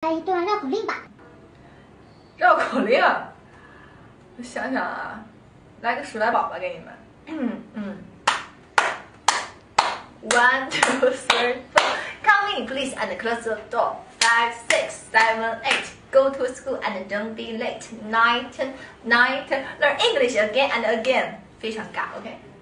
来一段绕口令吧。 绕口令，我想想啊，来个鼠来宝吧，给你们。1, 2, 3, 4. Come in, please, and close the door. 5, 6, 7, 8. Go to school and don't be late. 9, 10, 9, 10. Learn English again and again. 非常尬 ，OK。